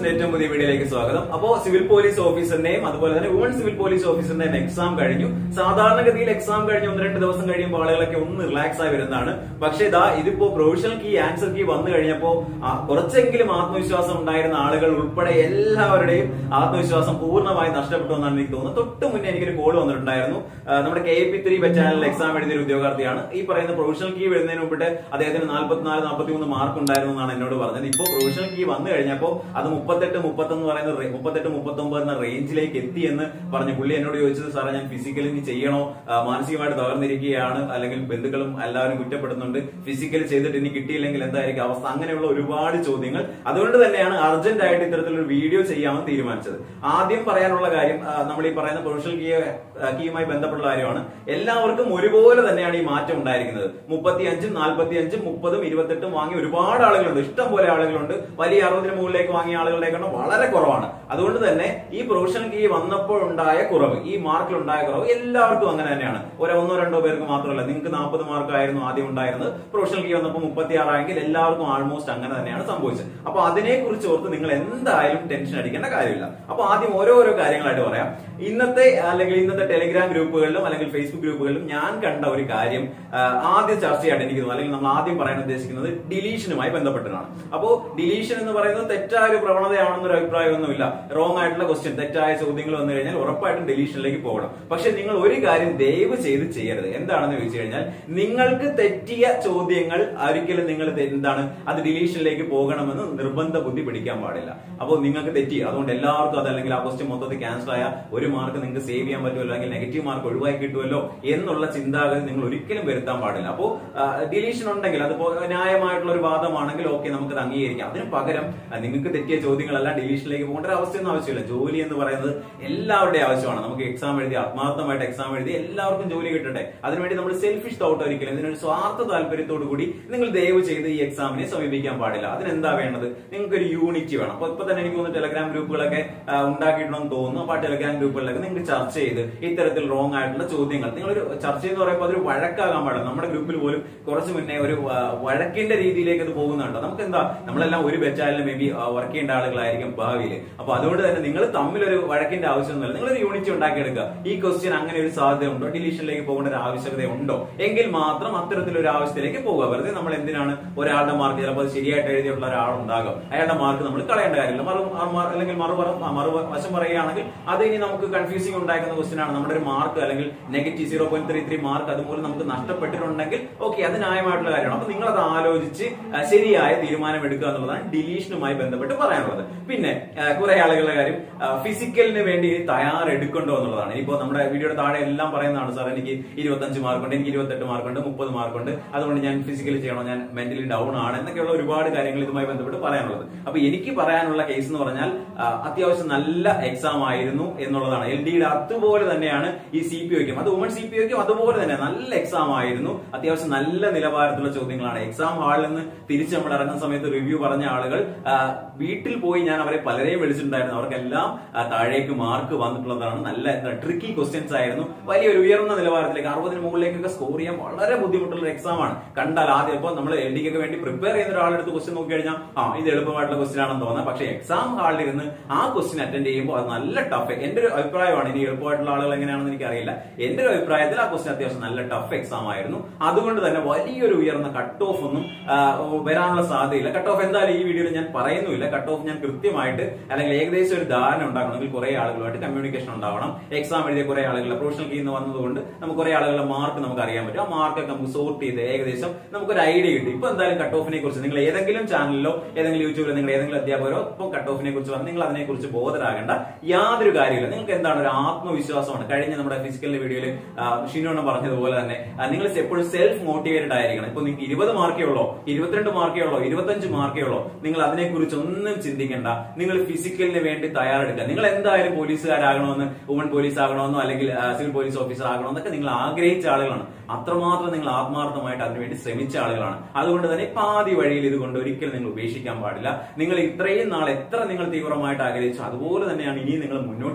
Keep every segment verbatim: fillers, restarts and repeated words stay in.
ഏറ്റവും പുതിയ വീഡിയോയിലേക്ക് സ്വാഗതം. അപ്പോൾ സിവിൽ പോലീസ് ഓഫീസറിന്റെയും അതുപോലെ തന്നെ വുമൺ സിവിൽ പോലീസ് ഓഫീസറിന്റെയും എക്സാം കഴിഞ്ഞു. സാധാരണഗതിയിൽ എക്സാം കഴിഞ്ഞ് ഒന്ന് രണ്ട് ദിവസം കഴിയുമ്പോൾ ആളുകളൊക്കെ ഒന്ന് റിലാക്സ് ആയി വരുന്നതാണ്. പക്ഷേ ഇതാ ഇതിപ്പോ പ്രൊവിഷണൽ കീ ആൻസർ കീ വന്നു കഴിഞ്ഞപ്പോ കുറച്ചെങ്കിലും ആത്മവിശ്വാസം ഉണ്ടായിരുന്ന ആളുകൾ ഉൾപ്പെടെ എല്ലാവരുടെയും ആത്മവിശ്വാസം പൂർണ്ണമായി നഷ്ടപ്പെട്ടു എന്നാണ് എനിക്ക് തോന്നുന്നത്. തൊട്ട് മുന്നേ എനിക്കൊരു കോൾ വന്നിട്ടുണ്ടായിരുന്നു. നമ്മുടെ കെ പി ത്രീ ചാനലിൽ എക്സാം എഴുതിയ ഒരു ഉദ്യോഗാർത്ഥിയാണ്. ഈ പറയുന്ന പ്രൊവിഷണൽ കീ വരുന്നതിന് മുമ്പിട്ട് അദ്ദേഹത്തിന് നാൽപ്പത്തിനാല് നാൽപ്പത്തി മൂന്ന് മാർക്ക് ഉണ്ടായിരുന്നു എന്നാണ് എന്നോട് പറഞ്ഞത്. ഇപ്പോൾ പ്രൊവിഷണൽ കീ വന്നു കഴിഞ്ഞപ്പോൾ അത് മുപ്പത്തെട്ട് മുപ്പത്തൊന്ന് പറയുന്ന മുപ്പത്തെട്ട് മുപ്പത്തി ഒമ്പത് എന്ന റേഞ്ചിലേക്ക് എത്തി എന്ന് പറഞ്ഞു. പുള്ളി എന്നോട് ചോദിച്ചത്, സാറേ ഞാൻ ഫിസിക്കലി ചെയ്യണോ, മാനസികമായിട്ട് തകർന്നിരിക്കുകയാണ്, അല്ലെങ്കിൽ ബന്ധുക്കളും എല്ലാവരും കുറ്റപ്പെടുന്നുണ്ട്, ഫിസിക്കലി ചെയ്തിട്ട് ഇനി കിട്ടിയില്ലെങ്കിൽ എന്തായിരിക്കും അവസ്ഥ, അങ്ങനെയുള്ള ഒരുപാട് ചോദ്യങ്ങൾ. അതുകൊണ്ട് തന്നെയാണ് അർജന്റ് ആയിട്ട് ഇത്തരത്തിലൊരു വീഡിയോ ചെയ്യാമെന്ന് തീരുമാനിച്ചത്. ആദ്യം പറയാനുള്ള കാര്യം, നമ്മൾ ഈ പറയുന്ന പ്രൊവിഷണൽ കീ കീയുമായി ബന്ധപ്പെട്ട കാര്യമാണ്. എല്ലാവർക്കും ഒരുപോലെ തന്നെയാണ് ഈ മാറ്റം ഉണ്ടായിരിക്കുന്നത്. മുപ്പത്തി അഞ്ചും നാൽപ്പത്തി അഞ്ചും മുപ്പതും ഇരുപത്തെട്ടും വാങ്ങിയ ഒരുപാട് ആളുകളുണ്ട്, ഇഷ്ടം പോലെ ആളുകളുണ്ട്. വലിയ അറുപതിന് മുകളിലേക്ക് വാങ്ങിയ ആളുകളുടെ എണ്ണം വളരെ കുറവാണ്. അതുകൊണ്ട് തന്നെ ഈ പ്രൊവിഷണൽ കീ വന്നപ്പോൾ ഉണ്ടായ കുറവ്, ഈ മാർക്കിൽ ഉണ്ടായ കുറവ് എല്ലാവർക്കും അങ്ങനെ തന്നെയാണ്. ഒരു ഒന്നോ രണ്ടോ പേർക്ക് മാത്രമല്ല. നിങ്ങൾക്ക് നാൽപ്പത് മാർക്കായിരുന്നു ആദ്യം ഉണ്ടായിരുന്നത്, പ്രൊവിഷണൽ കീ വന്നപ്പോൾ മുപ്പത്തി ആറായെങ്കിൽ എല്ലാവർക്കും ആൾമോസ്റ്റ് അങ്ങനെ തന്നെയാണ് സംഭവിച്ചത്. അപ്പൊ അതിനെ കുറിച്ച് ഓർത്ത് നിങ്ങൾ എന്തായാലും ടെൻഷൻ അടിക്കേണ്ട കാര്യമില്ല. അപ്പൊ ആദ്യം ഓരോരോ കാര്യങ്ങളായിട്ട് പറയാം. ഇന്നത്തെ അല്ലെങ്കിൽ ഇന്നത്തെ ടെലിഗ്രാം ഗ്രൂപ്പുകളിലും അല്ലെങ്കിൽ ഫേസ്ബുക്ക് ഗ്രൂപ്പുകളിലും ഞാൻ കണ്ട ഒരു കാര്യം ആദ്യം ചർച്ചയായിട്ട് എനിക്ക് തോന്നുന്നു, അല്ലെങ്കിൽ നമ്മൾ ആദ്യം പറയാൻ ഉദ്ദേശിക്കുന്നത് ഡിലീഷനുമായി ബന്ധപ്പെട്ടാണ്. അപ്പോ ഡിലീഷൻ എന്ന് പറയുന്നത് തെറ്റായ ഒരു പ്രവണതയാണെന്നൊരു അഭിപ്രായമൊന്നുമില്ല. റോങ് ആയിട്ടുള്ള ക്വസ്റ്റ്യൻ, തെറ്റായ ചോദ്യങ്ങൾ വന്നു കഴിഞ്ഞാൽ ഉറപ്പായിട്ടും ഡിലീഷനിലേക്ക് പോകണം. പക്ഷെ നിങ്ങൾ ഒരു കാര്യം ദയവ് ചെയ്ത് ചെയ്യരുത്. എന്താണെന്ന് ചോദിച്ചു കഴിഞ്ഞാൽ, നിങ്ങൾക്ക് തെറ്റിയ ചോദ്യങ്ങൾ ഒരിക്കലും നിങ്ങൾ എന്താണ് അത് ഡിലീഷനിലേക്ക് പോകണമെന്ന് നിർബന്ധ ബുദ്ധി പിടിക്കാൻ പാടില്ല. അപ്പോൾ നിങ്ങൾക്ക് തെറ്റി, അതുകൊണ്ട് എല്ലാവർക്കും അതല്ലെങ്കിൽ ആ ക്വസ്റ്റ്യൻ മൊത്തത്തിൽ ക്യാൻസൽ ആയ ഒരു മാർക്ക് നിങ്ങൾക്ക് സേവ് ചെയ്യാൻ പറ്റുമല്ലോ, അല്ലെങ്കിൽ നെഗറ്റീവ് മാർക്ക് ഒഴിവാക്കി കിട്ടുമല്ലോ എന്നുള്ള ചിന്താഗതി നിങ്ങൾ ഒരിക്കലും വരുത്താൻ പാടില്ല. അപ്പോൾ ഡിലീഷൻ ഉണ്ടെങ്കിൽ അതിപ്പോ ന്യായമായിട്ടുള്ള ഒരു വാദമാണെങ്കിൽ ഓക്കെ, നമുക്കത് അംഗീകരിക്കാം. അതിന് പകരം നിങ്ങൾക്ക് തെറ്റിയ ചോദ്യങ്ങളെല്ലാം ഡിലീഷനിലേക്ക് പോകേണ്ട ഒരു അവസ്ഥയൊന്നും ആവശ്യമില്ല. ജോലി എന്ന് പറയുന്നത് എല്ലാവരുടെയും ആവശ്യമാണ്. നമുക്ക് എക്സാം എഴുതി ആത്മാർത്ഥമായിട്ട് എക്സാം എഴുതി എല്ലാവർക്കും ജോലി കിട്ടട്ടെ. അതിനുവേണ്ടി നമ്മൾ സെൽഫിഷ് തോട്ട് ഒരിക്കലും, ഇതിനൊരു സ്വാർത്ഥ താല്പര്യത്തോടു കൂടി നിങ്ങൾ ദയവ് ചെയ്ത് ഈ എക്സാമിനെ സമീപിക്കാൻ പാടില്ല. അതിനെന്താ വേണ്ടത്? നിങ്ങൾക്ക് ഒരു യൂണിറ്റി വേണം. അപ്പൊ ഇപ്പൊ തന്നെ എനിക്ക് തോന്നുന്നു ടെലഗ്രാം ഗ്രൂപ്പുകളൊക്കെ ഉണ്ടാക്കിയിട്ടുണ്ടെന്ന് തോന്നുന്നു. അപ്പൊ ആ ടെലഗ്രാം ഗ്രൂപ്പുകളിലൊക്കെ നിങ്ങൾക്ക് ചർച്ച ചെയ്ത് ഇത്തരത്തിൽ റോങ് ആയിട്ടുള്ള ചോദ്യങ്ങൾ, നിങ്ങളൊരു ചർച്ച എന്ന് പറയുമ്പോൾ അതൊരു വഴക്കാകാൻ പാടില്ല. നമ്മുടെ ഗ്രൂപ്പിൽ പോലും കുറച്ച് മുന്നേ ഒരു വഴക്കിന്റെ രീതിയിലേക്ക് അത് പോകുന്നുണ്ട്. നമുക്ക് എന്താ, നമ്മളെല്ലാം ഒരു ബെറ്റാലിന് മേ ബി വർക്ക് ചെയ്യേണ്ട ആളുകളായിരിക്കും ഭാവിയിൽ. അപ്പൊ അതുകൊണ്ട് തന്നെ നിങ്ങൾ തമ്മിലൊരു വഴക്കിന്റെ ആവശ്യമൊന്നുമില്ല. നിങ്ങളൊരു യൂണിറ്റ് ഉണ്ടാക്കിയെടുക്കുക. ഈ ക്വസ്റ്റ്യൻ അങ്ങനെ ഒരു സാധ്യത ഉണ്ടോ, ഡിലീഷനിലേക്ക് പോകേണ്ട ഒരു ആവശ്യകത ഉണ്ടോ, എങ്കിൽ മാത്രം അത്തരത്തിലൊരു ആവശ്യത്തിലേക്ക് പോകുക. വെറുതെ നമ്മൾ എന്തിനാണ് ഒരാളുടെ മാർക്ക്, ചിലപ്പോൾ അത് ശരിയായിട്ട് എഴുതിയിട്ടുള്ള ഒരാളുണ്ടാകും, അയാളുടെ മാർക്ക് നമ്മൾ കളയേണ്ട കാര്യമില്ല. മറു അല്ലെങ്കിൽ മറുപറ മറുവശം പറയുകയാണെങ്കിൽ അത് ഇനി നമുക്ക് കൺഫ്യൂസിംഗ് ഉണ്ടാക്കുന്ന ക്വസ്റ്റ്യൻ ആണ്. നമ്മുടെ ഒരു മാർക്ക് അല്ലെങ്കിൽ negative zero point three three mark അതുപോലെ നമുക്ക് നഷ്ടപ്പെട്ടിട്ടുണ്ടെങ്കിൽ ഓക്കെ, അത് ന്യായമായിട്ടുള്ള കാര്യമാണ്. അപ്പൊ നിങ്ങൾ അത് ആലോചിച്ച് ശരിയായ തീരുമാനം എടുക്കുക എന്നുള്ളതാണ് ഡിലീഷനുമായി ബന്ധപ്പെട്ട് പറയാനുള്ളത്. പിന്നെ കുറെ ആളുകളുടെ കാര്യം, ഫിസിക്കലിന് വേണ്ടി തയ്യാറെടുക്കണ്ടോ എന്നുള്ളതാണ്. ഇപ്പൊ നമ്മുടെ വീഡിയോയുടെ താഴെ എല്ലാം പറയുന്നതാണ്, സാർ എനിക്ക് ഇരുപത്തഞ്ച് മാർക്കുണ്ട്, എനിക്ക് ഇരുപത്തെട്ട് മാർക്കുണ്ട്, മുപ്പത് മാർക്കുണ്ട്, അതുകൊണ്ട് ഞാൻ ഫിസിക്കലി ചെയ്യണോ, ഞാൻ മെന്റലി ഡൗൺ ആണ് എന്നൊക്കെയുള്ള ഒരുപാട് കാര്യങ്ങൾ ഇതുമായി ബന്ധപ്പെട്ട് പറയാനുള്ളത്. അപ്പൊ എനിക്ക് പറയാനുള്ള കേസ് എന്ന് പറഞ്ഞാൽ അത്യാവശ്യം നല്ല എക്സാം ആയിരുന്നു എന്നുള്ളതാണ്. എൽ ഡിയുടെ അതുപോലെ തന്നെയാണ് ഈ സി പി ഒക്കും, അത് വുമൺ സി പി ഒക്കും അതുപോലെ തന്നെ നല്ല എക്സാം ആയിരുന്നു. അത്യാവശ്യം നല്ല നിലവാരത്തിലുള്ള ചോദ്യങ്ങളാണ്. എക്സാം ഹാളിൽ നിന്ന് തിരിച്ച് നമ്മൾ ഇറങ്ങുന്ന സമയത്ത് റിവ്യൂ പറഞ്ഞ ആളുകൾ വീട്ടിൽ പോയി ഞാൻ അവരെ പലരെയും വിളിച്ചിട്ടുണ്ടായിരുന്നു. അവർക്കെല്ലാം താഴേക്ക് മാർക്ക് വന്നിട്ടുള്ളതാണ്. നല്ല ട്രിക്കി ക്വസ്റ്റ്യൻസ് ആയിരുന്നു. വലിയൊരു ഉയർന്ന നിലവാരത്തിലേക്ക് അറുപതിന് മുകളിലേക്കൊക്കെ സ്കോർ ചെയ്യാൻ വളരെ ബുദ്ധിമുട്ടുള്ള ഒരു എക്സാം ആണ്. കണ്ടാൽ ആദ്യം ഇപ്പൊ നമ്മൾ എൽ ഡിക്കൊക്കെ വേണ്ടി പ്രിപ്പയർ ചെയ്യുന്ന ഒരാളെടുത്ത് ക്വസ്റ്റ്യൻ നോക്കി കഴിഞ്ഞാൽ ആ ഇത് എളുപ്പമായിട്ടുള്ള ക്വസ്റ്റ്യൻ ആണെന്ന് തോന്നാം. പക്ഷേ എക്സാം ഹാളിൽ ഇരുന്ന് ആ ക്വസ്റ്റ്യൻ അറ്റൻഡ് ചെയ്യുമ്പോൾ അത് നല്ല ടഫ്. എന്റെ ഒരു അഭിപ്രായമാണ്. ഇനി എളുപ്പമായിട്ടുള്ള ആളുകൾ എങ്ങനെയാണെന്ന് എനിക്കറിയില്ല. എന്റെ ഒരു അഭിപ്രായത്തിൽ ആ ക്വസ്റ്റ്യൻ അത്യാവശ്യം നല്ല ടഫ് എക്സാം ആയിരുന്നു. അതുകൊണ്ട് തന്നെ വലിയൊരു ഉയർന്ന കട്ട് ഓഫ് ഒന്നും വരാനുള്ള സാധ്യതയില്ല. കട്ട് ഓഫ് എന്തായാലും ഈ വീഡിയോയിൽ ഞാൻ പറയുന്നില്ല. കട്ട് ഓഫ് ഞാൻ കൃത്യമായിട്ട് അല്ലെങ്കിൽ ഏകദേശം ഒരു ധാരണ ഉണ്ടാക്കണമെങ്കിൽ കുറെ ആളുകളുമായിട്ട് കമ്മ്യൂണിക്കേഷൻ ഉണ്ടാവണം. എക്സാം എഴുതിയ കുറെ ആളുകളുടെ പ്രൊഫഷണൽ കീ എന്ന് വന്നതുകൊണ്ട് നമുക്ക് കുറെ ആളുകളുടെ മാർക്ക് നമുക്ക് അറിയാൻ പറ്റും. ആ മാർക്കൊക്കെ നമുക്ക് സോർട്ട് ചെയ്ത് ഏകദേശം നമുക്കൊരു ഐഡിയ കിട്ടും. ഇപ്പൊ എന്തായാലും കട്ട് ഓഫിനെ കുറിച്ച് നിങ്ങൾ ഏതെങ്കിലും ചാനലിലോ ഏതെങ്കിലും യൂട്യൂബിലോ നിങ്ങൾ ഏതെങ്കിലും അധ്യാപകരോ ഇപ്പൊ കട്ട് ഓഫിനെ കുറിച്ച് പറഞ്ഞ് നിങ്ങൾ അതിനെ കുറിച്ച് ബോധരാകേണ്ട യാതൊരു കാര്യമില്ല. നിങ്ങൾക്ക് എന്താണ് ഒരു ആത്മവിശ്വാസമാണ്. കഴിഞ്ഞ നമ്മുടെ ഫിസിക്കലിന്റെ വീഡിയോയിൽ ഷിനോണ് പറഞ്ഞതുപോലെ തന്നെ നിങ്ങൾ എപ്പോഴും സെൽഫ് മോട്ടിവേറ്റഡ് ആയിരിക്കണം. ഇപ്പൊ നിങ്ങൾക്ക് ഇരുപത് മാർക്കേ ഉള്ളോ, ഇരുപത്തിരണ്ട് മാർക്കേ ഉള്ളോ, ഇരുപത്തഞ്ച് മാർക്കേ ഉള്ളോ, നിങ്ങൾ അതിനെക്കുറിച്ച് ഒന്നും ചിന്തിക്കേണ്ട. നിങ്ങൾ ഫിസിക്കലിന് വേണ്ടി തയ്യാറെടുക്കുക. നിങ്ങൾ എന്തായാലും പോലീസുകാരാകണമെന്ന്, വുമൺ പോലീസ് ആകണമെന്നോ അല്ലെങ്കിൽ സിവിൽ പോലീസ് ഓഫീസർ ആകണമെന്നൊക്കെ നിങ്ങൾ ആഗ്രഹിച്ച ആളുകളാണ്. അത്രമാത്രം നിങ്ങൾ ആത്മാർത്ഥമായിട്ട് അതിനുവേണ്ടി ശ്രമിച്ച ആളുകളാണ്. അതുകൊണ്ട് തന്നെ പാതി വഴിയിൽ ഇതുകൊണ്ട് ഒരിക്കലും നിങ്ങൾ ഉപേക്ഷിക്കാൻ പാടില്ല. നിങ്ങൾ ഇത്രയും നാൾ എത്ര നിങ്ങൾ തീവ്രമായിട്ട് ആഗ്രഹിച്ചു അതുപോലെ തന്നെയാണ് ഇനി നിങ്ങൾ മുന്നോട്ട് പോകേണ്ടത്.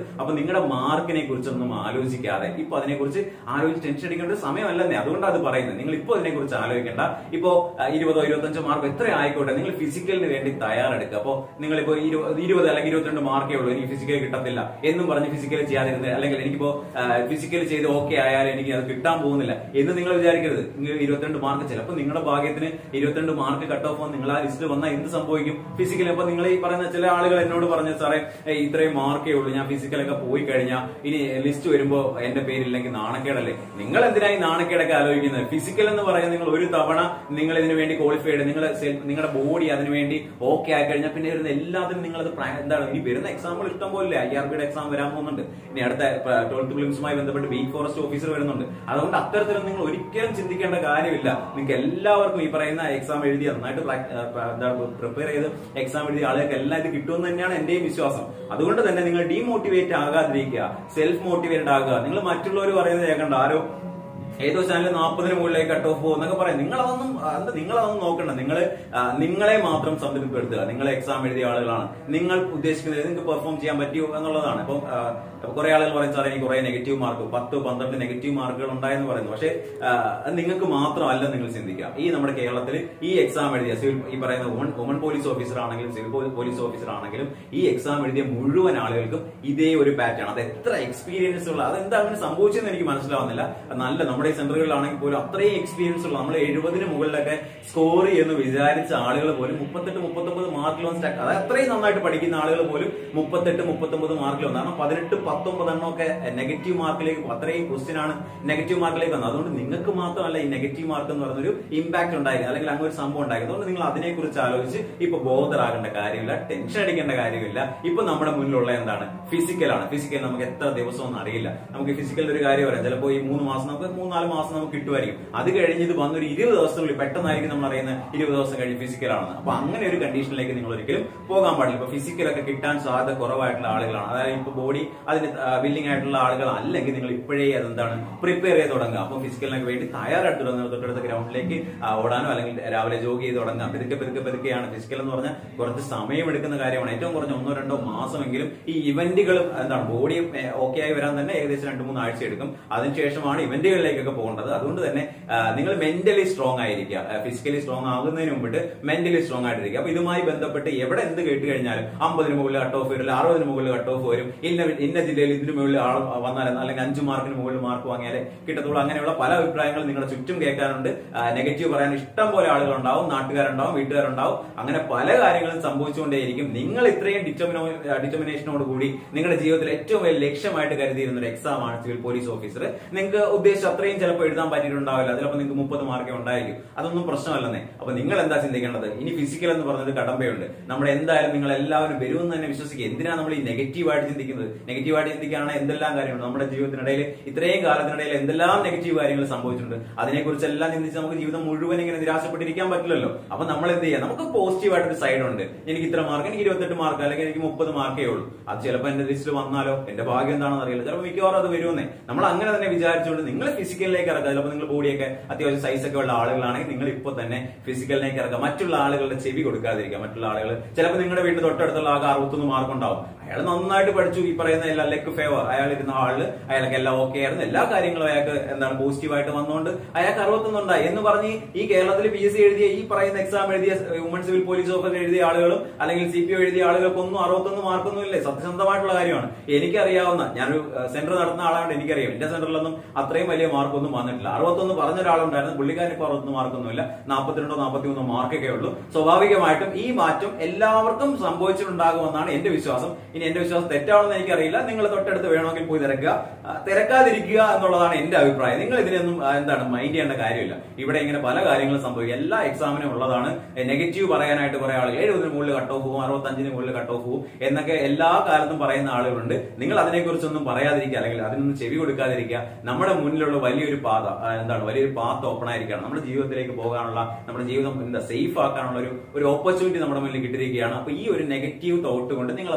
അപ്പൊ നിങ്ങളുടെ മാർക്കിനെ കുറിച്ചൊന്നും ആലോചിക്കാതെ ഇപ്പൊ അതിനെക്കുറിച്ച് ആലോചിച്ച് ടെൻഷൻ അടിക്കേണ്ട ഒരു സമയമല്ലെന്നേ, അതുകൊണ്ടാണ് അത് പറയുന്നത്. നിങ്ങൾ ഇപ്പൊ അതിനെക്കുറിച്ച് ആലോചിക്കേണ്ട. ഇപ്പോ ഇരുപതോ ഇരുപത്തഞ്ചോ മാർക്ക് എത്ര ആയിക്കോട്ടെ, നിങ്ങൾ ഫിസിക്കലിന് വേണ്ടി തയ്യാറെടുക്കുക. അപ്പോ നിങ്ങളിപ്പോ ഇരുപത് അല്ലെങ്കിൽ ഇരുപത്തിരണ്ട് മാർക്കേ ഉള്ളൂ, എനിക്ക് ഫിസിക്കൽ കിട്ടത്തില്ല എന്നും പറഞ്ഞ് ഫിസിക്കൽ ചെയ്യാതിരുന്നത്, അല്ലെങ്കിൽ എനിക്കിപ്പോ ഫിസിക്കൽ ചെയ്ത് ഓക്കെ ആയാലും എനിക്ക് അത് കിട്ടാൻ പോകുന്നില്ല എന്ന് നിങ്ങൾ വിചാരിക്കരുത്. നിങ്ങൾ ഇരുപത്തിരണ്ട് മാർക്ക് ചിലപ്പോൾ നിങ്ങളുടെ ഭാഗ്യത്തിന് ഇരുപത്തിരണ്ട് മാർക്ക് കട്ട് ഓഫ് നിങ്ങൾ ആ ലിസ്റ്റ് വന്നാൽ എന്ത് സംഭവിക്കും? ഫിസിക്കൽ അപ്പൊ നിങ്ങൾ ഈ പറയുന്ന ചില ആളുകൾ എന്നോട് പറഞ്ഞു, സാറേ ഇത്രയും മാർക്കേ ഉള്ളൂ, ഞാൻ ഫിസിക്കലൊക്കെ പോയി കഴിഞ്ഞാൽ ഇനി ലിസ്റ്റ് വരുമ്പോ എന്റെ പേരില്ലെങ്കിൽ നാണക്കേടല്ലേ? നിങ്ങൾ എന്തിനായി നാണക്കേടൊക്കെ ആലോചിക്കുന്നത്? ഫിസിക്കൽ എന്ന് പറയുന്നത് നിങ്ങൾ ഒരു തവണ നിങ്ങൾ ഇതിനു വേണ്ടി ക്വാളിഫൈഡ്, നിങ്ങൾ നിങ്ങളുടെ ബോഡി അതിനു വേണ്ടി ഓക്കെ ആയി കഴിഞ്ഞാൽ പിന്നെ വരുന്ന എല്ലാത്തിനും നിങ്ങൾ അത് എന്താണ്, ഇനി വരുന്ന എക്സാമ്പിൾ ഇഷ്ടം പോലെ ഐ ആർ ബിയുടെ എക്സാം വരാൻ പോകുന്നുണ്ട്, ഇനി അടുത്ത ട്വൽത്ത് ഫിലിംസുമായി ബന്ധപ്പെട്ട് ബീക്ക് ഫോറസ്റ്റ് ഓഫീസർ വരുന്നുണ്ട്. അതുകൊണ്ട് അത്തരത്തിലും നിങ്ങൾ ഒരിക്കലും ചിന്തിക്കേണ്ട കാര്യമില്ല. നിങ്ങൾക്ക് എല്ലാവർക്കും ഈ പറയുന്ന എക്സാം എഴുതി നന്നായിട്ട് പ്രിപ്പയർ ചെയ്ത് എക്സാം എഴുതിയ ആളുകൾക്ക് എല്ലാം ഇത് കിട്ടുമെന്ന് തന്നെയാണ് എന്റെയും വിശ്വാസം. അതുകൊണ്ട് തന്നെ നിങ്ങൾ ഡീമോട്ടിവേറ്റ് ആകാതിരിക്കുക, സെൽഫ് മോട്ടിവേറ്റഡ് ആകുക. നിങ്ങൾ മറ്റുള്ളവർ പറയുന്നത് കേൾക്കണ്ട, ആരോ ഏതോ ചാനൽ നാൽപ്പതിന് മുകളിലേക്ക് കട്ട് ഓഫ് പോകും എന്നൊക്കെ പറയാം. നിങ്ങളതൊന്നും നിങ്ങളതൊന്നും നോക്കണ്ട. നിങ്ങൾ നിങ്ങളെ മാത്രം സംതൃപ്തിപ്പെടുത്തുക. നിങ്ങൾ എക്സാം എഴുതിയ ആളുകളാണ്, നിങ്ങൾ ഉദ്ദേശിക്കുന്നത് നിങ്ങൾക്ക് പെർഫോം ചെയ്യാൻ പറ്റുമോ എന്നുള്ളതാണ്. ഇപ്പം കുറെ ആളുകൾ പറയും, സാറേ എനിക്ക് കുറെ നെഗറ്റീവ് മാർക്ക്, പത്ത് പന്ത്രണ്ട് നെഗറ്റീവ് മാർക്കുകൾ ഉണ്ടായെന്ന് പറയുന്നു. പക്ഷേ നിങ്ങൾക്ക് മാത്രമല്ല നിങ്ങൾ ചിന്തിക്കുക. ഈ നമ്മുടെ കേരളത്തിൽ ഈ എക്സാം എഴുതിയ സിവിൽ ഈ പറയുന്ന വുമൺ വുമൺ പോലീസ് ഓഫീസർ ആണെങ്കിലും സിവിൽ പോലീസ് ഓഫീസർ ആണെങ്കിലും ഈ എക്സാം എഴുതിയ മുഴുവൻ ആളുകൾക്കും ഇതേ ഒരു പാറ്റേൺ. അത് എത്ര എക്സ്പീരിയൻസ് ഉള്ള, അതെന്താ അങ്ങനെ സംഭവിച്ചതെന്ന് എനിക്ക് മനസ്സിലാവുന്നില്ല. നല്ല നമ്മുടെ സെന്ററുകളിലാണെങ്കിൽ പോലും അത്രയും എക്സ്പീരിയൻസ് ഉള്ള, നമ്മൾ എഴുപതിന് മുകളിലൊക്കെ സ്കോർ ചെയ്യുന്നു വിചാരിച്ച ആളുകൾ പോലും മുപ്പത്തെട്ട് മുപ്പത്തൊമ്പത് മാർക്കിൽ വന്ന് സ്റ്റാക്ക്, അതായത് അത്രയും നന്നായിട്ട് പഠിക്കുന്ന ആളുകൾ പോലും മുപ്പത്തെട്ട് മുപ്പത്തൊമ്പത് മാർക്കിൽ വന്നു. കാരണം പതിനെട്ട് പത്തൊമ്പത് എണ്ണം ഒക്കെ നെഗറ്റീവ് മാർക്കിലേക്ക്, അത്രയും ക്വസ്റ്റ്യൻ ആണ് നെഗറ്റീവ് മാർക്കിലേക്ക് വന്നത്. അതുകൊണ്ട് നിങ്ങൾക്ക് മാത്രമല്ല ഈ നെഗറ്റീവ് മാർക്ക് എന്ന് പറയുന്നൊരു ഇമ്പാക്ട് ഉണ്ടായിരിക്കും, അല്ലെങ്കിൽ അങ്ങനെ ഒരു സംഭവം ഉണ്ടായിരിക്കും. അതുകൊണ്ട് നിങ്ങൾ അതിനെക്കുറിച്ച് ആലോചിച്ച് ഇപ്പൊ ബോധറാകേണ്ട കാര്യമില്ല, ടെൻഷൻ അടിക്കേണ്ട കാര്യമില്ല. ഇപ്പൊ നമ്മുടെ മുന്നിലുള്ള എന്താണ്? ഫിസിക്കലാണ്. ഫിസിക്കൽ നമുക്ക് എത്ര ദിവസം ഒന്നും അറിയില്ല. നമുക്ക് ഫിസിക്കലിന്റെ ഒരു കാര്യം പറയാം, ചിലപ്പോൾ ഈ മൂന്ന് മാസം നമുക്ക് മൂന്നാല് മാസം നമുക്ക് കിട്ടുമായിരിക്കും. അത് കഴിഞ്ഞ് ഇത് വന്നൊരു ഇരുപത് ദിവസത്തിനുള്ളിൽ പെട്ടെന്നായിരിക്കും നമ്മൾ അറിയുന്നത് ഇരുപത് ദിവസം കഴിഞ്ഞ് ഫിസിക്കലാണെന്ന്. അപ്പൊ അങ്ങനെ ഒരു കണ്ടീഷനിലേക്ക് നിങ്ങൾ ഒരിക്കലും പോകാൻ പാടില്ല. ഇപ്പൊ ഫിസിക്കലൊക്കെ കിട്ടാൻ സാധ്യത കുറവായിട്ടുള്ള ആളുകളാണ്, അതായത് ഇപ്പൊ ബോഡി അതിന് വില്ലിംഗ് ആയിട്ടുള്ള ആളുകൾ അല്ലെങ്കിൽ നിങ്ങൾ ഇപ്പോഴേ അതെന്താണ് പ്രിപ്പയർ ചെയ്ത് തുടങ്ങുക. അപ്പൊ ഫിസിക്കലിനൊക്കെ വേണ്ടി തയ്യാറെടുത്ത് തുടങ്ങുക. തൊട്ടടുത്ത ഗ്രൗണ്ടിലേക്ക് ഓടാനോ അല്ലെങ്കിൽ രാവിലെ ജോഗ് ചെയ്ത് തുടങ്ങുക. പെതുക്കെ പെതുക്കെ പെതുക്കെയാണ്. ഫിസിക്കൽ എന്ന് പറഞ്ഞാൽ കുറച്ച് സമയം എടുക്കുന്ന കാര്യമാണ്. ഏറ്റവും കുറഞ്ഞ ഒന്നോ രണ്ടോ മാസമെങ്കിലും ഈ ഇവന്റുകൾ എന്താണ് ബോഡി ഓക്കെ ആയി വരാൻ തന്നെ ഏകദേശം രണ്ടു മൂന്ന് ആഴ്ച എടുക്കും. അതിനുശേഷമാണ് ഇവന്റുകളിലേക്കൊക്കെ പോകേണ്ടത്. അതുകൊണ്ട് തന്നെ നിങ്ങൾ മെന്റലി സ്ട്രോങ് ആയിരിക്കുക. ഫിസിക്കലി സ്ട്രോങ് ആകുന്നതിന് മുമ്പിട്ട് മെന്റലി സ്ട്രോങ് ആയിട്ടിരിക്കുക. അപ്പൊ ഇതുമായി ബന്ധപ്പെട്ട് എവിടെ എന്ത് കേട്ട് കഴിഞ്ഞാലും അമ്പതിന് മുകളിൽ കട്ട് ഓഫ് വരും, അറുപതിന് മുകളിൽ കട്ട് ഓഫ് വരും, ഇന്ന ഇന്ന ജില്ലയിൽ ഇതിന് മുകളിൽ ആൾ വന്നാൽ അല്ലെങ്കിൽ അഞ്ചു മാർക്കിന് മുകളിൽ മാർക്ക് വാങ്ങിയാലേ കിട്ടത്തുള്ളൂ. അങ്ങനെയുള്ള പല അഭിപ്രായങ്ങളും നിങ്ങളുടെ ചുറ്റും കേൾക്കാനുണ്ട്. നെഗറ്റീവ് പറയാൻ ഇഷ്ടം പോലെ ആളുകളുണ്ടാവും, നാട്ടുകാരുണ്ടാവും, വീട്ടുകാരുണ്ടാവും. അങ്ങനെ പല കാര്യങ്ങളും സംഭവിച്ചുകൊണ്ടേയിരിക്കും. നിങ്ങൾ ഇത്രയും ഡിറ്റർമിനോ ഡിറ്റർമിനേഷനോട് കൂടി നിങ്ങളുടെ ജീവിതത്തിൽ ഏറ്റവും വലിയ ലക്ഷ്യമായിട്ട് കരുതിയിരുന്ന ഒരു എക്സാം ആണ് സിവിൽ പോലീസ് ഓഫീസർ. നിങ്ങൾക്ക് ഉദ്ദേശിച്ച അത്രയും ചിലപ്പോൾ എഴുതാൻ പറ്റിയിട്ടുണ്ടാവില്ല, ചിലപ്പോൾ നിങ്ങൾക്ക് മുപ്പത് മാർക്കേ ഉണ്ടായിരിക്കും. അതൊന്നും പ്രശ്നമല്ലെന്നേ. അപ്പൊ നിങ്ങൾ എന്താ ചിന്തിക്കേണ്ടത്? ഇനി ഫിസിക്കൽ എന്ന് പറഞ്ഞൊരു കടമ്പയുണ്ട്. നമ്മൾ എന്തായാലും നിങ്ങൾ എല്ലാവരും വരുമെന്ന് തന്നെ വിശ്വസിക്കുക. എന്തിനാണ് നമ്മൾ ഈ നെഗറ്റീവായിട്ട് ചിന്തിക്കുന്നത്? നെഗറ്റീവായിട്ട് ചിന്തിക്കുകയാണെങ്കിൽ എന്തെല്ലാം കാര്യമുണ്ട് നമ്മുടെ ജീവിതത്തിനിടയിൽ, ഇത്രയും കാലത്തിനിടയിൽ എന്തെല്ലാം നെഗറ്റീവ് കാര്യങ്ങൾ സംഭവിച്ചിട്ടുണ്ട്. അതിനെക്കുറിച്ചെല്ലാം ചിന്തിച്ച് നമുക്ക് ജീവിതം മുഴുവൻ ഇങ്ങനെ നിരാശപ്പെട്ടിരിക്കാൻ പറ്റില്ലല്ലോ. അപ്പൊ നമ്മൾ എന്ത് ചെയ്യാം? നമുക്ക് പോസിറ്റീവായിട്ടൊരു സൈഡ് ഉണ്ട്. എനിക്ക് ഇത്ര മാർക്ക്, എനിക്ക് ഇരുപത്തെട്ട് മാർക്ക് അല്ലെങ്കിൽ എനിക്ക് മുപ്പത് മാർക്കേ ഉള്ളൂ. അത് ചിലപ്പോൾ എന്റെ ലിസ്റ്റിൽ വന്നാലോ, എന്റെ ഭാഗ്യം എന്താണെന്ന് അറിയില്ല, ചിലപ്പോൾ മിക്കവാറും അത് വരുമെന്നേ. നമ്മൾ അങ്ങനെ തന്നെ വിചാരിച്ചുകൊണ്ട് നിങ്ങൾ ഫിസിക്കലിലേക്ക് ഇറക്കുക. ചിലപ്പോൾ നിങ്ങൾ ബോഡിയൊക്കെ അത്യാവശ്യം സൈസ് ഒക്കെ ഉള്ള ആളുകളാണെങ്കിൽ നിങ്ങൾ ഇപ്പൊ തന്നെ ഫിസിക്കലിലേക്ക് ഇറക്കുക. മറ്റുള്ള ആളുകളുടെ ചെവി കൊടുക്കാതിരിക്കുക. മറ്റുള്ള ആളുകൾ ചിലപ്പോൾ നിങ്ങളുടെ വീട്ടിൽ തൊട്ടടുത്തുള്ള ആകെ അറുപത്തൊന്ന് മാർക്ക് ഉണ്ടാവും. അയാൾ നന്നായിട്ട് പഠിച്ചു, ഈ പറയുന്ന എല്ലാ ലെക്ക് ഫേവർ, അയാൾ ഇരുന്ന ആള് അയാൾക്ക് എല്ലാം ഓക്കെ ആയിരുന്നു, എല്ലാ കാര്യങ്ങളും അയാൾക്ക് എന്താണ് പോസിറ്റീവായിട്ട് വന്നുകൊണ്ട് അയാൾക്ക് അറുപത്തൊന്നുണ്ടായി എന്ന് പറഞ്ഞ് ഈ കേരളത്തിൽ പി എസ് സി എഴുതിയ ഈ പറയുന്ന എക്സാം എഴുതിയ വുമൺ സിവിൽ പോലീസ് ഓഫീസർ എഴുതിയ ആളുകളും അല്ലെങ്കിൽ സി പി ഒ എഴുതിയ ആളുകൾക്കൊന്നും അറുപത്തൊന്ന് മാർക്കൊന്നും ഇല്ലേ? സത്യസന്ധമായിട്ടുള്ള കാര്യമാണ്. എനിക്കറിയാവുന്ന, ഞാനൊരു സെന്റർ നടത്തുന്ന ആളാണ്, എനിക്കറിയാം എന്റെ സെന്ററിലൊന്നും അത്രയും വലിയ മാർക്കൊന്നും വന്നിട്ടില്ല. അറുപത്തൊന്ന് പറഞ്ഞ ഒരാളുണ്ടായിരുന്നു, പുള്ളിക്കാരൻ ഇപ്പൊ അറുപത്തൊന്ന് മാർക്കൊന്നുമില്ല, നാൽപ്പത്തിരണ്ടോ നാൽപ്പത്തിമൂന്നോ മാർക്കൊക്കെ ഉള്ളൂ. സ്വാഭാവികമായിട്ടും ഈ മാറ്റം എല്ലാവർക്കും സംഭവിച്ചിട്ടുണ്ടാകുമെന്നാണ് എന്റെ വിശ്വാസം. ഇനി എന്റെ വിശ്വാസം തെറ്റാണെന്ന് എനിക്കറിയില്ല. നിങ്ങൾ തൊട്ടടുത്ത് വേണമെങ്കിൽ പോയി തിരക്കുക, തിരക്കാതിരിക്കുക എന്നുള്ളതാണ് എന്റെ അഭിപ്രായം. നിങ്ങൾ ഇതിനൊന്നും എന്താണ് മൈൻഡ് ചെയ്യേണ്ട കാര്യമില്ല. ഇവിടെ ഇങ്ങനെ പല കാര്യങ്ങളും സംഭവിക്കും. എല്ലാ എക്സാമിനും ഉള്ളതാണ്. നെഗറ്റീവ് പറയാനായിട്ട് കുറെ ആളുകൾ എഴുപതിന് മുകളിൽ കട്ട് ഓഫ് പോകും, അറുപത്തഞ്ചിന് മുകളിൽ കട്ട് ഓഫ് പോകും എന്നൊക്കെ എല്ലാ കാലത്തും പറയുന്ന ആളുകളുണ്ട്. നിങ്ങൾ അതിനെക്കുറിച്ചൊന്നും പറയാതിരിക്കുക, അല്ലെങ്കിൽ അതിനൊന്നും ചെവി കൊടുക്കാതിരിക്കുക. നമ്മുടെ മുന്നിലുള്ള വലിയൊരു പാത എന്താണ്, വലിയൊരു പാത്ത് ഓപ്പൺ ആയിരിക്കണം. നമ്മുടെ ജീവിതത്തിലേക്ക് പോകാനുള്ള, നമ്മുടെ ജീവിതം എന്താ സേഫ് ആക്കാനുള്ള ഒരു ഒരു ഓപ്പർച്യൂണിറ്റി നമ്മുടെ മുന്നിൽ കിട്ടിയിരിക്കുകയാണ്. അപ്പൊ ഈ ഒരു നെഗറ്റീവ് തോട്ട് കൊണ്ട് നിങ്ങൾ അതൊരിക്കലും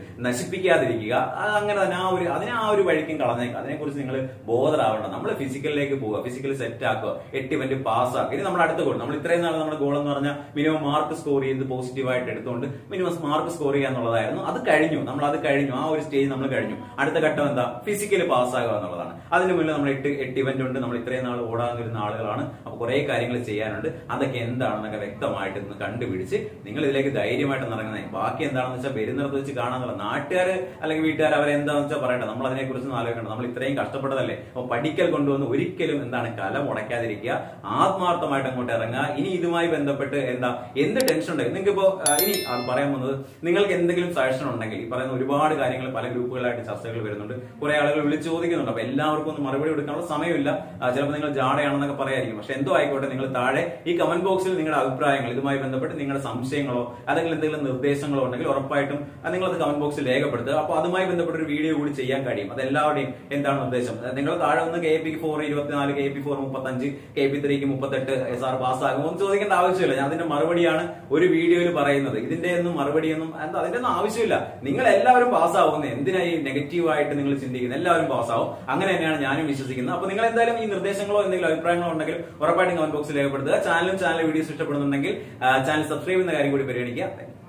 നശിപ്പിക്കാതിരിക്കുക. അങ്ങനെ തന്നെ ആ ഒരു അതിനെ ആ ഒരു വഴിക്കും കളഞ്ഞേക്കുക. അതിനെക്കുറിച്ച് നിങ്ങൾ ബോധറാവണ്ട. നമ്മൾ ഫിസിക്കലിലേക്ക് പോവുക, ഫിസിക്കൽ സെറ്റ് ആക്കുക, എട്ട് ഇവന്റ് പാസ്സാക്കുക. ഇനി നമ്മുടെ അടുത്ത ഗോൾ, നമ്മൾ ഇത്രയും നാൾ നമ്മുടെ ഗോൾ എന്ന് പറഞ്ഞാൽ മിനിമം മാർക്ക് സ്കോർ ചെയ്ത് പോസിറ്റീവായിട്ട് എടുത്തുകൊണ്ട് മിനിമം മാർക്ക് സ്കോർ ചെയ്യുക എന്നുള്ളതായിരുന്നു. അത് കഴിഞ്ഞു, നമ്മൾ അത് കഴിഞ്ഞു, ആ ഒരു സ്റ്റേജ് നമ്മൾ കഴിഞ്ഞു. അടുത്ത ഘട്ടം എന്താ? ഫിസിക്കലി പാസ്സാകുക എന്നുള്ളതാണ്. അതിന് മുന്നിൽ നമ്മൾ എട്ട് എട്ട് ഇവന്റ് ഉണ്ട്, നമ്മൾ ഇത്രയും നാൾ ഓടാൻ വരുന്ന ആളുകളാണ്. അപ്പൊ കുറെ കാര്യങ്ങൾ ചെയ്യാനുണ്ട്. അതൊക്കെ എന്താണെന്നൊക്കെ വ്യക്തമായിട്ട് ഇന്ന് കണ്ടുപിടിച്ച് നിങ്ങൾ ഇതിലേക്ക് ധൈര്യമായിട്ട് ഇറങ്ങുന്നത്. ബാക്കി എന്താണെന്ന് വെച്ചാൽ വരുന്നിടത്ത് വെച്ച് കാണാന്നുള്ള നാട്ടുകാർ അല്ലെങ്കിൽ വീട്ടുകാർ അവരെന്താണെന്ന് വെച്ചാൽ പറയട്ടെ. നമ്മൾ അതിനെ കുറിച്ച് ആലോചിക്കണം. നമ്മൾ ഇത്രയും കഷ്ടപ്പെട്ടതല്ലേ. അപ്പൊ പഠിക്കൽ കൊണ്ടുവന്ന് ഒരിക്കലും എന്താണ് കല മുടക്കാതിരിക്കുക, ആത്മാർത്ഥമായിട്ട് അങ്ങോട്ട് ഇറങ്ങുക. ഇനി ഇതുമായി ബന്ധപ്പെട്ട് എന്താ എന്ത് ടെൻഷൻ ഉണ്ടെങ്കിൽ നിങ്ങൾക്ക് ഇപ്പോ ഇനി അത് പറയാൻ പോകുന്നത്, നിങ്ങൾക്ക് എന്തെങ്കിലും സജഷൻ ഉണ്ടെങ്കിൽ ഈ പറയുന്ന ഒരുപാട് കാര്യങ്ങൾ പല ഗ്രൂപ്പുകളായിട്ട് ചർച്ചകൾ വരുന്നുണ്ട്, കുറെ ആളുകൾ വിളിച്ച് ചോദിക്കുന്നുണ്ട്. അപ്പൊ എല്ലാവർക്കും ഒന്ന് മറുപടി കൊടുക്കാനുള്ള സമയമില്ല. ചിലപ്പോൾ നിങ്ങൾ ജാടയാണെന്നൊക്കെ പറയായിരിക്കും. പക്ഷെ എന്തോ ആയിക്കോട്ടെ, നിങ്ങൾ താഴെ ഈ കമന്റ് ബോക്സിൽ നിങ്ങളുടെ അഭിപ്രായങ്ങൾ ഇതുമായി ബന്ധപ്പെട്ട് നിങ്ങളുടെ സംശയങ്ങളോ അല്ലെങ്കിൽ എന്തെങ്കിലും നിർദ്ദേശങ്ങളോ ഉണ്ടെങ്കിൽ ഉറപ്പായിട്ടും നിങ്ങളത് കമന്റ് ബോക്സിൽ രേഖപ്പെടുത്തുക. അപ്പൊ അതുമായി ബന്ധപ്പെട്ട ഒരു വീഡിയോ കൂടി ചെയ്യാൻ കഴിയും. അത് എല്ലാവരുടെയും എന്താണ് നിർദ്ദേശം. നിങ്ങൾ താഴെ ഒന്ന് കെ പി ഫോർ ഇരുപത്തിനാല്, കെ പി ഫോർ മുപ്പത്തഞ്ച്, കെ പി ത്രീക്ക് മുപ്പത്തെട്ട് എസ് ആർ പാസ്സാകുമോ എന്ന് ചോദിക്കേണ്ട ആവശ്യമില്ല. ഞാൻ അതിന്റെ മറുപടിയാണ് ഒരു വീഡിയോയിൽ പറയുന്നത്. ഇതിന്റെ ഒന്നും മറുപടിയൊന്നും എന്താ അതിന്റെ ഒന്നും ആവശ്യമില്ല. നിങ്ങൾ എല്ലാവരും പാസ്സാവുന്നത് എന്തിനാ ഈ നെഗറ്റീവായിട്ട് നിങ്ങൾ ചിന്തിക്കുന്നത്? എല്ലാവരും പാസ്സാവും. അങ്ങനെ തന്നെയാണ് ഞാനും വിശ്വസിക്കുന്നത്. അപ്പൊ നിങ്ങൾ എന്തായാലും ഈ നിർദ്ദേശങ്ങളോ എന്തെങ്കിലും അഭിപ്രായങ്ങളോ ഉണ്ടെങ്കിൽ ഉറപ്പായിട്ടും കമന്റ് ബോക്സിൽ രേഖപ്പെടുത്തുക. ചാനലും ചാനൽ വീഡിയോസ് ഇഷ്ടപ്പെടുന്നുണ്ടെങ്കിൽ ചാനൽ സബ്സ്ക്രൈബ് ചെയ്യുന്ന കാര്യം കൂടി പരിഗണിക്കുക.